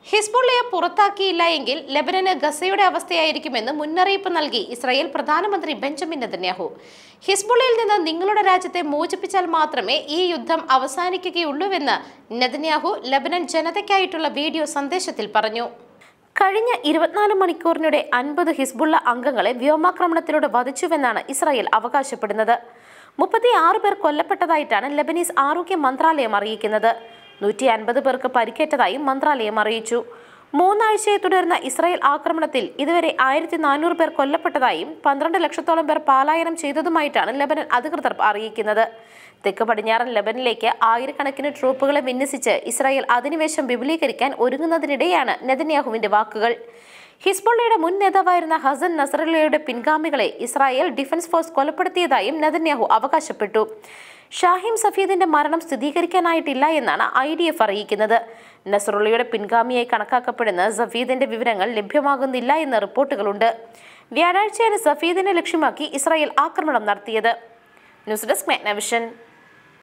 ഹിസ്ബുള്ളയെ പുറത്താക്കിയില്ല എങ്കിൽ ലെബനന് ഗസയുടെ അവസ്ഥയായിരിക്കുമെന്ന് മുന്നറിയിപ്പ് നൽകി ഇസ്രായേൽ പ്രധാനമന്ത്രി ബെഞ്ചമിൻ നെതന്യാഹു. ഹിസ്ബുള്ളയിൽ നിന്ന് നിങ്ങളുടെ രാജ്യത്തെ മോചിപ്പിച്ചാൽ മാത്രമേ ഈ യുദ്ധം അവസാനിക്കുകയുള്ളൂവെന്ന് നെതന്യാഹു ലെബനൻ ജനതയ്ക്കായിട്ടുള്ള വീഡിയോ സന്ദേശത്തിൽ പറഞ്ഞു. കഴിഞ്ഞ 24 മണിക്കൂറിനിടെ 50 ഹിസ്ബുള്ള അംഗങ്ങളെ വ്യോമാക്രമണത്തിലൂടെ വധിച്ചുവെന്നാണ് ഇസ്രായേൽ അവകാശപ്പെടുന്നത്. 36 പേർ കൊല്ലപ്പെട്ടതായിട്ടാണ് ലെബനീസ് ആരോഗ്യ മന്ത്രാലയം അറിയിക്കുന്നത്. 150 പേർക്ക് പരിക്കേറ്റതായും മന്ത്രാലയം അറിയിച്ചു. 3 ആഴ്ചയെ തുടർന്ന ഇസ്രായേൽ ആക്രമണത്തിൽ ഇതുവരെ 1400 പേർ കൊല്ലപ്പെട്ടതായും 12 ലക്ഷത്തോളം പേർ പലായനം ചെയ്തതുമായിട്ടാണ് ലെബനൻ അധികൃതർ അറിയിക്കുന്നത്. തെക്ക് പടിഞ്ഞാറൻ ലെബനിലേക്ക് ആയിരക്കണക്കിന് ട്രൂപ്പുകളെ വിന്യസിച്ച് ഇസ്രായേൽ അധിനിവേശം വിപുലീകരിക്കാൻ ഒരുങ്ങുന്നതിനിടെയാണ് നെതന്യാഹുവിന്റെ വാക്കുകൾ. ഹിസ്ബുള്ളയുടെ മുൻ നേതാവായിരുന്ന ഹസൻ നസറല്ലയുടെ പിൻഗാമികളെ ഇസ്രായേൽ ഡിഫൻസ് ഫോഴ്സ് കൊലപ്പെടുത്തിയതായും നെതന്യാഹു അവകാശപ്പെട്ടു. ഷാഹിം സഫീദിന്റെ മരണം സ്ഥിരീകരിക്കാനായിട്ടില്ല എന്നാണ് IDF അറിയിക്കുന്നത്. നസറുള്ളയുടെ പിൻഗാമിയായി കണക്കാക്കപ്പെടുന്ന സഫീദിന്റെ വിവരങ്ങൾ ലഭ്യമാകുന്നില്ല എന്ന റിപ്പോർട്ടുകളുണ്ട്. വ്യാഴാഴ്ചയാണ് സഫീദിനെ ലക്ഷ്യമാക്കി ഇസ്രായേൽ ആക്രമണം നടത്തിയത്. News desk മെഗ്നവിഷൻ.